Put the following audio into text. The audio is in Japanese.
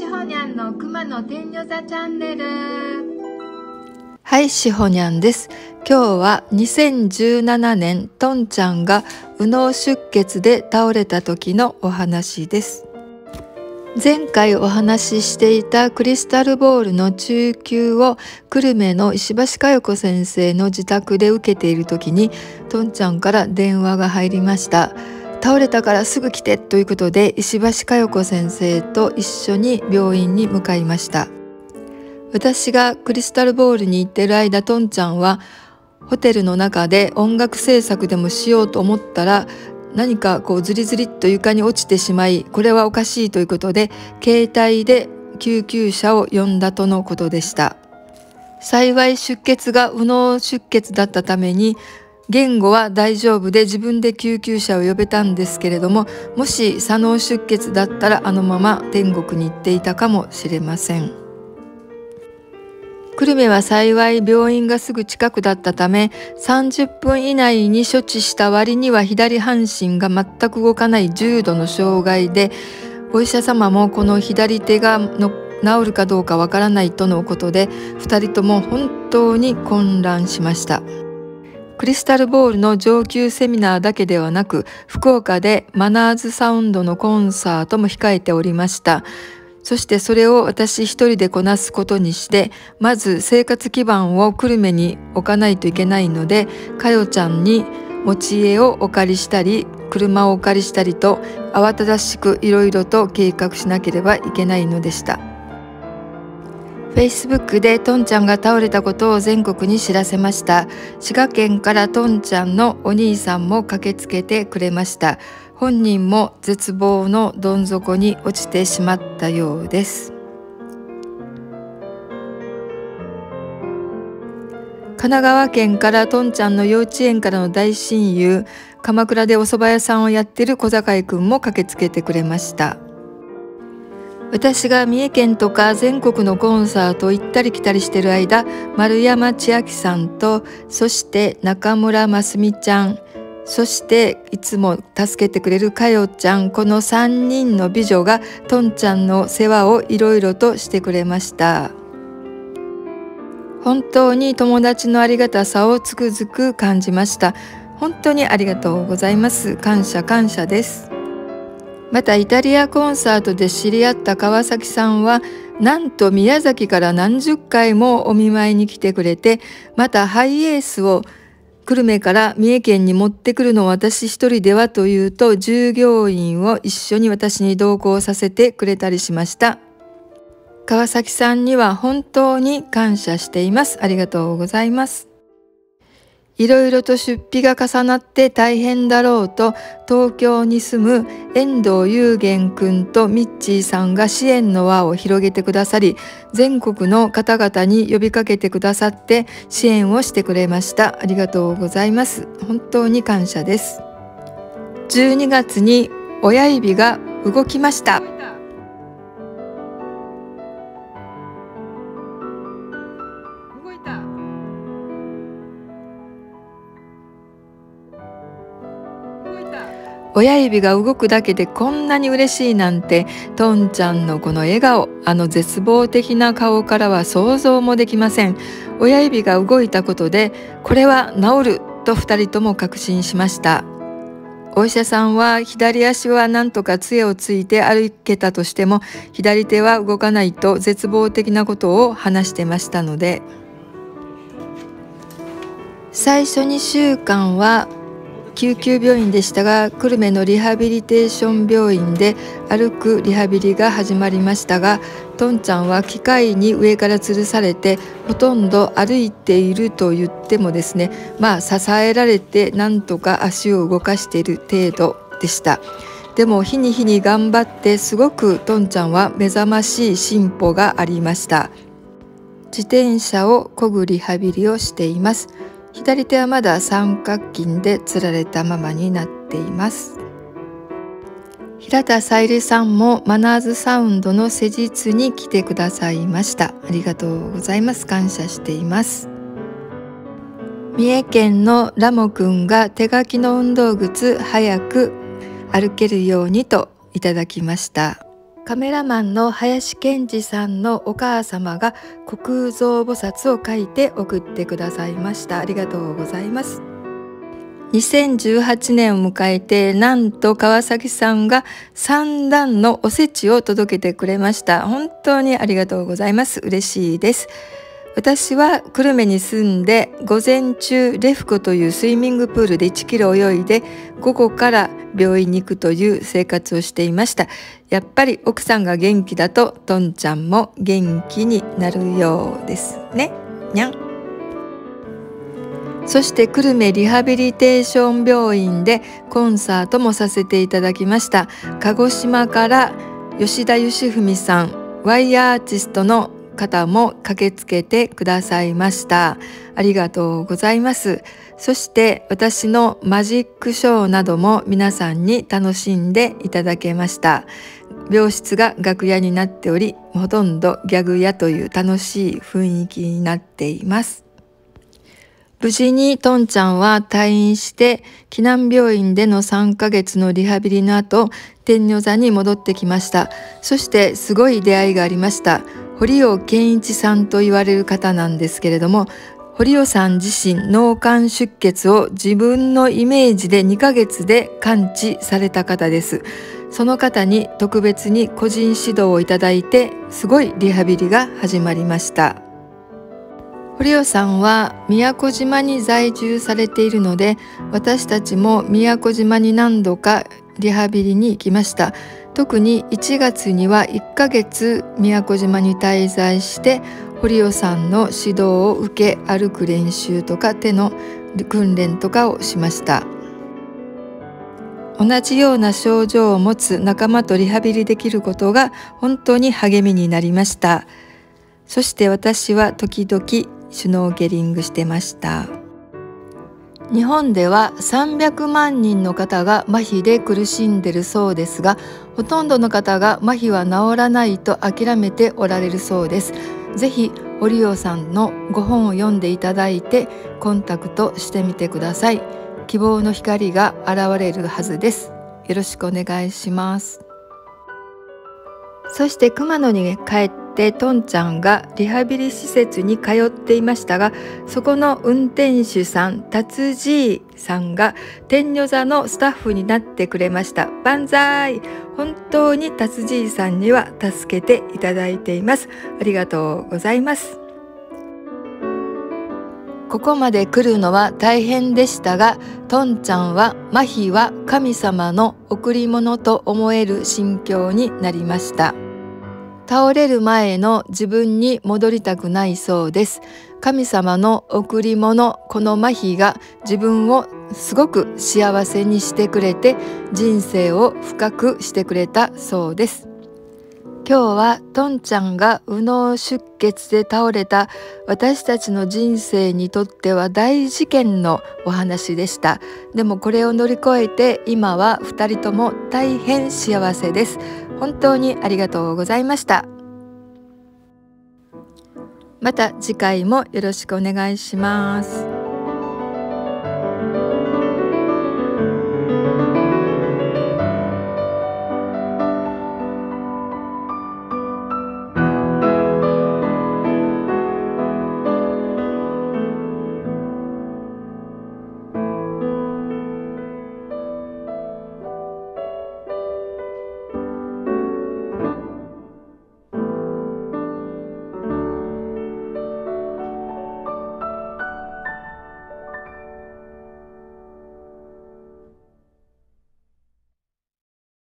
しほにゃんの熊の天女座チャンネル。 はい、しほにゃんです。今日は2017年とんちゃんが右脳出血で倒れた時のお話です。前回お話ししていたクリスタルボールの中級を久留米の石橋佳代子先生の自宅で受けている時にとんちゃんから電話が入りました。倒れたからすぐ来てということで石橋佳代子先生と一緒に病院に向かいました。私がクリスタルボールに行ってる間、とんちゃんはホテルの中で音楽制作でもしようと思ったら何かズリズリっと床に落ちてしまい、これはおかしいということで携帯で救急車を呼んだとのことでした。幸い出血が右脳出血だったために言語は大丈夫で自分で救急車を呼べたんですけれども、もし左脳出血だったらあのまま天国に行っていたかもしれません。久留米は幸い病院がすぐ近くだったため30分以内に処置した割には左半身が全く動かない重度の障害で、お医者様もこの左手が治るかどうかわからないとのことで2人とも本当に混乱しました。クリスタルボールの上級セミナーだけではなく、福岡でマナーズサウンドのコンサートも控えておりました。そしてそれを私一人でこなすことにして、まず生活基盤を久留米に置かないといけないので、かよちゃんに持ち家をお借りしたり、車をお借りしたりと、慌ただしくいろいろと計画しなければいけないのでした。Facebook でとんちゃんが倒れたことを全国に知らせました。滋賀県からとんちゃんのお兄さんも駆けつけてくれました。本人も絶望のどん底に落ちてしまったようです。神奈川県からとんちゃんの幼稚園からの大親友、鎌倉でお蕎麦屋さんをやってる小坂井くんも駆けつけてくれました。私が三重県とか全国のコンサート行ったり来たりしてる間、丸山千秋さんと、そして中村真澄ちゃん、そしていつも助けてくれるかよちゃん、この3人の美女がとんちゃんの世話をいろいろとしてくれました。本当に友達のありがたさをつくづく感じました。本当にありがとうございます。感謝感謝です。またイタリアコンサートで知り合った川崎さんはなんと宮崎から何十回もお見舞いに来てくれて、またハイエースを久留米から三重県に持ってくるのを私一人ではというと、従業員を一緒に私に同行させてくれたりしました。川崎さんには本当に感謝しています。ありがとうございます。いろいろと出費が重なって大変だろうと、東京に住む遠藤祐玄くんとミッチーさんが支援の輪を広げてくださり、全国の方々に呼びかけてくださって支援をしてくれました。ありがとうございます。本当に感謝です。12月に親指が動きました。親指が動くだけでこんなに嬉しいなんて、とんちゃんのこの笑顔、あの絶望的な顔からは想像もできません。親指が動いたことでこれは治ると2人とも確信しました。お医者さんは左足はなんとか杖をついて歩けたとしても左手は動かないと絶望的なことを話してましたので、最初2週間は救急病院でしたが、久留米のリハビリテーション病院で歩くリハビリが始まりましたが、とんちゃんは機械に上から吊るされてほとんど歩いていると言ってもですね、支えられてなんとか足を動かしている程度でした。でも日に日に頑張ってすごくとんちゃんは目覚ましい進歩がありました。自転車を漕ぐリハビリをしています。左手はまだ三角筋でつられたままになっています。平田さゆりさんもマナーズサウンドの施術に来てくださいました。ありがとうございます。感謝しています。三重県のラモくんが手書きの運動靴早く歩けるようにといただきました。 カメラマンの林健二さんのお母様が虚空蔵菩薩を書いて送ってくださいました。ありがとうございます。2018年を迎えて、なんと川崎さんが3段のおせちを届けてくれました。本当にありがとうございます。嬉しいです。私は久留米に住んで、午前中レフコというスイミングプールで1キロ泳いで、午後から病院に行くという生活をしていました。やっぱり奥さんが元気だととんちゃんも元気になるようですね。にゃん。そして久留米リハビリテーション病院でコンサートもさせていただきました。鹿児島から吉田義文さん、ワイヤーアーティストの方も駆けつけてくださいました。ありがとうございます。そして私のマジックショーなども皆さんに楽しんでいただけました。病室が楽屋になっており、ほとんどギャグ屋という楽しい雰囲気になっています。無事にとんちゃんは退院して、紀南病院での3ヶ月のリハビリの後、天女座に戻ってきました。そしてすごい出会いがありました。堀尾健一さんと言われる方なんですけれども、堀尾さん自身脳幹出血を自分のイメージで2ヶ月で完治された方です。その方に特別に個人指導をいただいて、すごいリハビリが始まりました。堀尾さんは宮古島に在住されているので、私たちも宮古島に何度かリハビリに行きました。特に1月には1ヶ月宮古島に滞在して、堀尾さんの指導を受け、歩く練習とか手の訓練とかをしました。同じような症状を持つ仲間とリハビリできることが本当に励みになりました。そして私は時々シュノーケリングしてました。日本では300万人の方が麻痺で苦しんでるそうですが、ほとんどの方が麻痺は治らないと諦めておられるそうです。ぜひ堀尾さんのご本を読んでいただいてコンタクトしてみてください。希望の光が現れるはずです。よろしくお願いします。そして熊野に帰ってとんちゃんがリハビリ施設に通っていましたが、そこの運転手さん達じいさんが天女座のスタッフになってくれました。万歳。本当に達じいさんには助けていただいています。ありがとうございます。ここまで来るのは大変でしたが、とんちゃんは麻痺は神様の贈り物と思える心境になりました。倒れる前の自分に戻りたくないそうです。神様の贈り物、この麻痺が自分をすごく幸せにしてくれて、人生を深くしてくれたそうです。今日はとんちゃんが右脳出血で倒れた私たちの人生にとっては大事件のお話でした。でもこれを乗り越えて今は2人とも大変幸せです。本当にありがとうございました。また次回もよろしくお願いします。